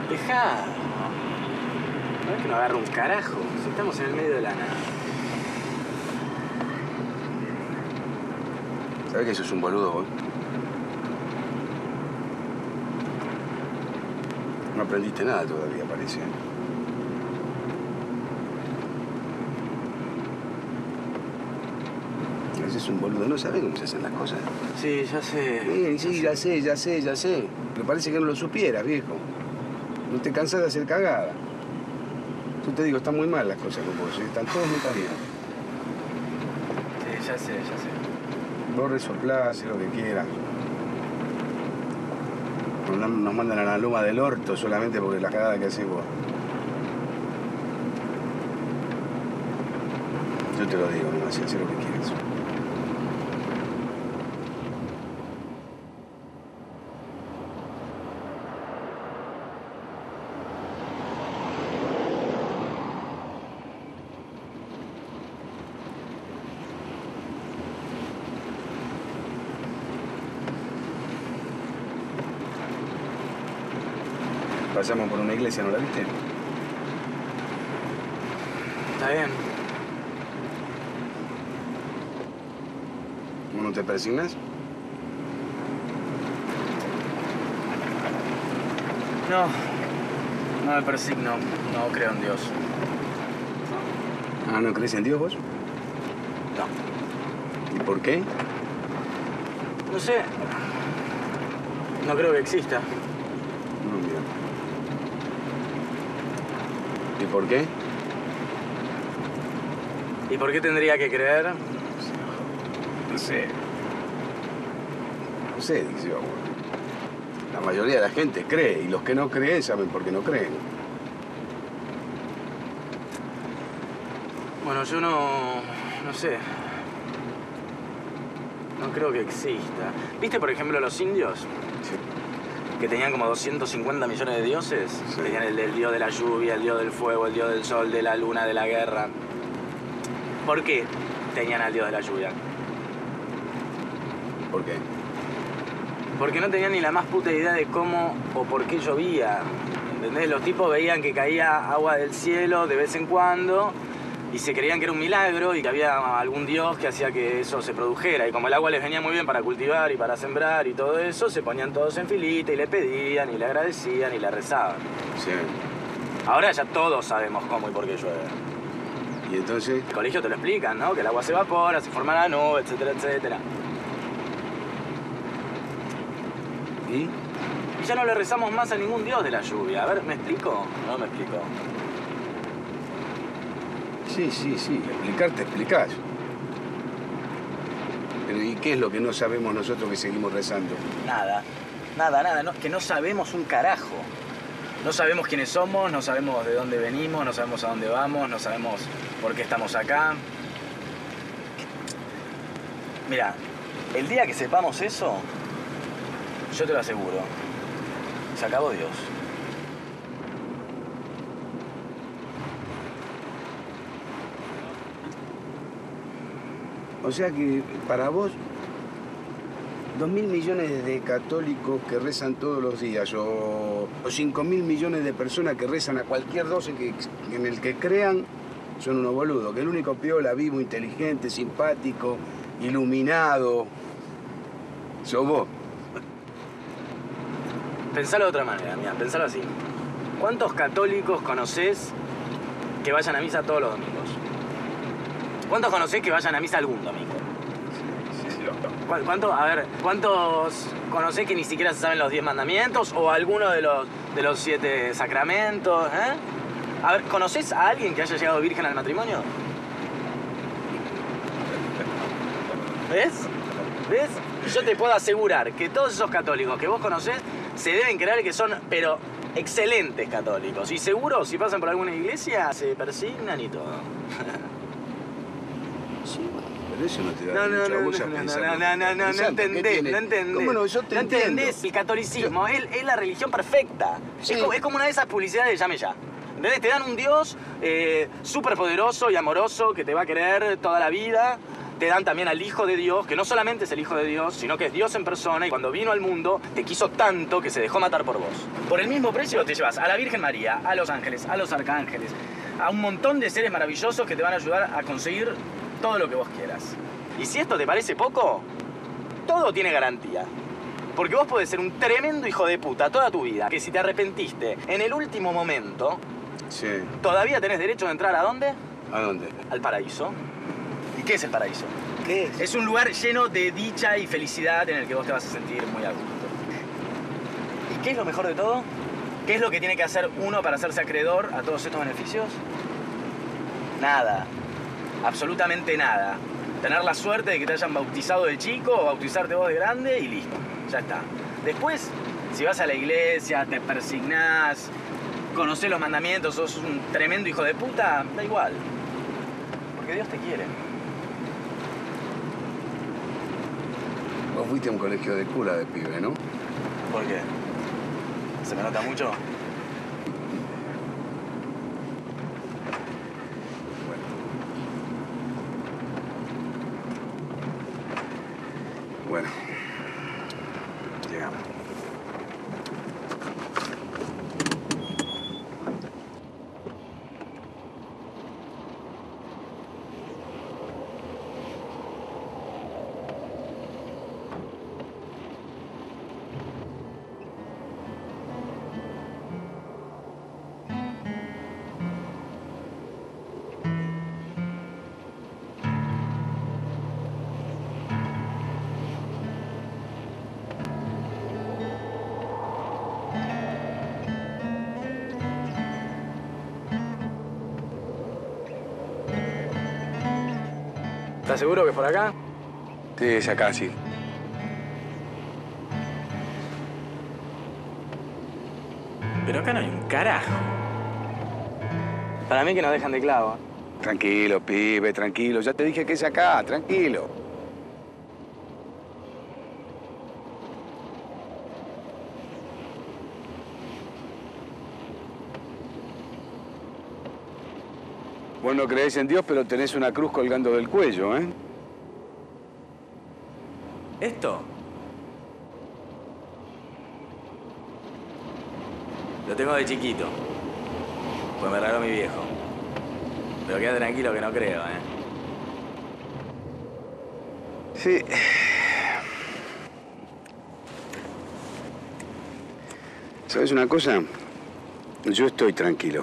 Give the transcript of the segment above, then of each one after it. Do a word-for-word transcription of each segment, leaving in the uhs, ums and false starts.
Dejá. No es que no agarre un carajo. Si estamos en el medio de la nada. ¿Sabés que sos un boludo vos? No aprendiste nada todavía, parece. Es un boludo, no sabe cómo se hacen las cosas. Sí, ya sé. Sí, sí, ya sé, ya sé, ya sé. Me parece que no lo supieras, viejo. No te cansas de hacer cagada. Yo te digo, están muy mal las cosas con vos, ¿eh? Están todos muy bien. Sí, ya sé, ya sé. Vos resoplás, hacés lo que quieras. Nos, nos mandan a la loma del orto solamente porque la cagada que haces vos. Yo te lo digo, no hacés lo que quieras. Pasamos por una iglesia, ¿no la viste? Está bien. ¿Vos no te persignas? No. No me persigno. No creo en Dios. Ah, ¿no crees en Dios vos? No. ¿Y por qué? No sé. No creo que exista. No, mira. ¿Y por qué? ¿Y por qué tendría que creer? No sé. No sé, dice yo. La mayoría de la gente cree, y los que no creen saben por qué no creen. Bueno, yo no... no sé. No creo que exista. ¿Viste, por ejemplo, los indios? Sí. Que tenían como doscientos cincuenta millones de dioses. Sí. Tenían el, el dios de la lluvia, el dios del fuego, el dios del sol, de la luna, de la guerra. ¿Por qué tenían al dios de la lluvia? ¿Por qué? Porque no tenían ni la más puta idea de cómo o por qué llovía. ¿Entendés? Los tipos veían que caía agua del cielo de vez en cuando y se creían que era un milagro y que había algún dios que hacía que eso se produjera. Y como el agua les venía muy bien para cultivar y para sembrar y todo eso, se ponían todos en filita y le pedían y le agradecían y le rezaban. Sí. Ahora ya todos sabemos cómo y por qué llueve. ¿Y entonces? El colegio te lo explican, ¿no? Que el agua se evapora, se forma la nube, etcétera, etcétera. ¿Y? Y ya no le rezamos más a ningún dios de la lluvia. A ver, ¿me explico? No me explico. Sí, sí, sí. Explicarte, explicás. Pero ¿y qué es lo que no sabemos nosotros que seguimos rezando? Nada, nada, nada. No, que no sabemos un carajo. No sabemos quiénes somos, no sabemos de dónde venimos, no sabemos a dónde vamos, no sabemos por qué estamos acá. Mira, el día que sepamos eso, yo te lo aseguro, se acabó Dios. O sea que para vos, dos mil millones de católicos que rezan todos los días o, o cinco mil millones de personas que rezan a cualquier doce que, en el que crean, son unos boludos. Que el único piola, vivo, inteligente, simpático, iluminado, sos vos. Pensalo de otra manera, mira, pensalo así. ¿Cuántos católicos conocés que vayan a misa todos los domingos? ¿Cuántos conocés que vayan a misa algún domingo? ¿Cu- ¿Cuánto, a ver, ¿cuántos conocés que ni siquiera se saben los diez mandamientos o alguno de los, de los siete sacramentos? ¿Eh? A ver, ¿conocés a alguien que haya llegado virgen al matrimonio? ¿Ves? ¿Ves? Yo te puedo asegurar que todos esos católicos que vos conocés se deben creer que son, pero excelentes católicos. Y seguro, si pasan por alguna iglesia, se persignan y todo. Sí, pero eso no te da No, no, derecho a no, vos no, a no, pensar no, lo que no, no, estás no, no pensando. ¿Qué entendés, tiene? no entendés. ¿Cómo no? Yo te no entiendo. entendés el catolicismo, es, es la religión perfecta. Sí. Es, como, es como una de esas publicidades de Llame Ya. ¿Entendés? Te dan un Dios eh, súper poderoso y amoroso que te va a querer toda la vida, te dan también al Hijo de Dios, que no solamente es el Hijo de Dios, sino que es Dios en persona, y cuando vino al mundo te quiso tanto que se dejó matar por vos. Por el mismo precio te llevas a la Virgen María, a los ángeles, a los arcángeles, a un montón de seres maravillosos que te van a ayudar a conseguir todo lo que vos quieras. Y si esto te parece poco, todo tiene garantía. Porque vos podés ser un tremendo hijo de puta toda tu vida, que si te arrepentiste en el último momento, Sí. todavía tenés derecho de entrar ¿a dónde? ¿A dónde? Al paraíso. ¿Y qué es el paraíso? ¿Qué es? Es un lugar lleno de dicha y felicidad en el que vos te vas a sentir muy a gusto. ¿Y qué es lo mejor de todo? ¿Qué es lo que tiene que hacer uno para hacerse acreedor a todos estos beneficios? Nada. Absolutamente nada. Tener la suerte de que te hayan bautizado de chico o bautizarte vos de grande y listo. Ya está. Después, si vas a la iglesia, te persignás, conocés los mandamientos, sos un tremendo hijo de puta, da igual. Porque Dios te quiere. Vos fuiste a un colegio de cura de pibe, ¿no? ¿Por qué? ¿Se me nota mucho? Bueno. Llegamos. ¿Estás seguro que es por acá? Sí, es acá, sí. Pero acá no hay un carajo. Para mí que nos dejan de clavo. Tranquilo, pibe, tranquilo. Ya te dije que es acá, tranquilo. Vos no creés en Dios, pero tenés una cruz colgando del cuello, ¿eh? ¿Esto? Lo tengo de chiquito. Pues me regaló mi viejo. Pero queda tranquilo que no creo, ¿eh? Sí. ¿Sabes una cosa? Yo estoy tranquilo.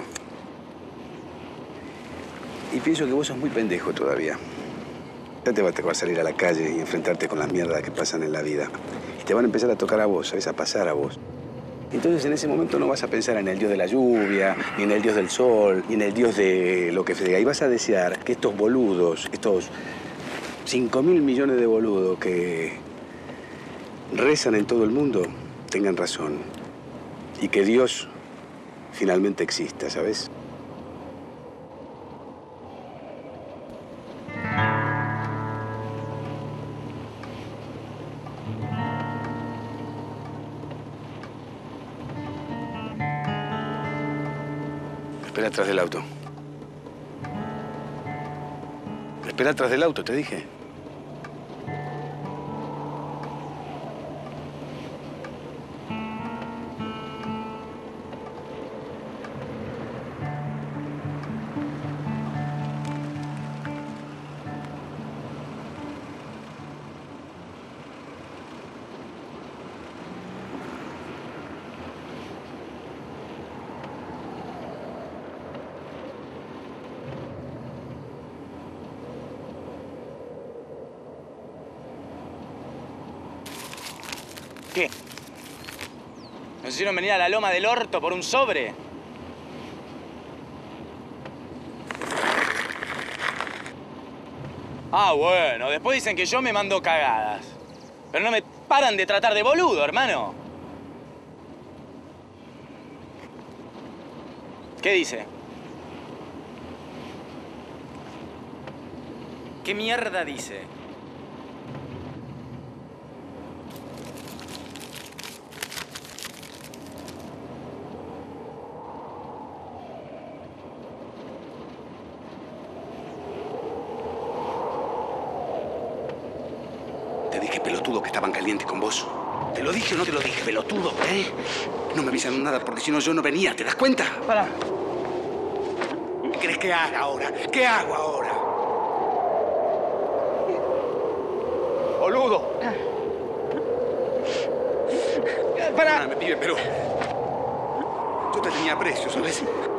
Y pienso que vos sos muy pendejo todavía. Ya te va a tocar salir a la calle y enfrentarte con las mierdas que pasan en la vida. Y te van a empezar a tocar a vos, ¿sabes? A pasar a vos. Entonces en ese momento no vas a pensar en el dios de la lluvia, ni en el dios del sol, ni en el dios de lo que sea. Y vas a desear que estos boludos, estos cinco mil millones de boludos que rezan en todo el mundo, tengan razón. Y que Dios finalmente exista, ¿sabes? Espera atrás del auto. Espera atrás del auto, te dije. ¿Qué? ¿Nos hicieron venir a la loma del orto por un sobre? Ah, bueno, después dicen que yo me mando cagadas. Pero no me paran de tratar de boludo, hermano. ¿Qué dice? ¿Qué mierda dice? dije, pelotudo, que estaban calientes con vos? ¿Te lo dije o no te lo dije, pelotudo? ¿Eh? No me avisaron nada porque si no yo no venía, ¿te das cuenta? Pará. ¿Qué crees que haga ahora? ¿Qué hago ahora? ¡Boludo! Pará. Perdóname, pibe, pero... yo te tenía aprecio, ¿sabes?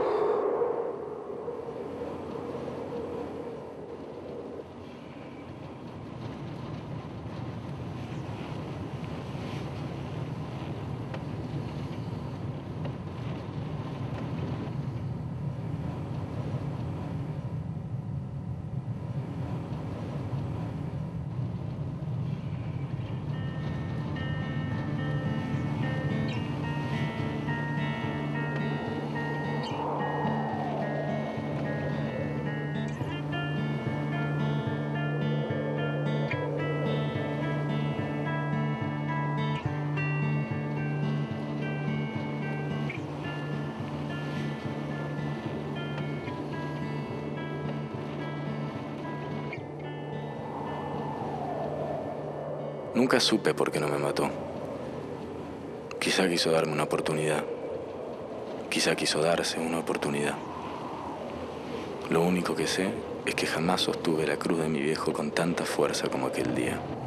Nunca supe por qué no me mató. Quizá quiso darme una oportunidad. Quizá quiso darse una oportunidad. Lo único que sé es que jamás sostuve la cruz de mi viejo con tanta fuerza como aquel día.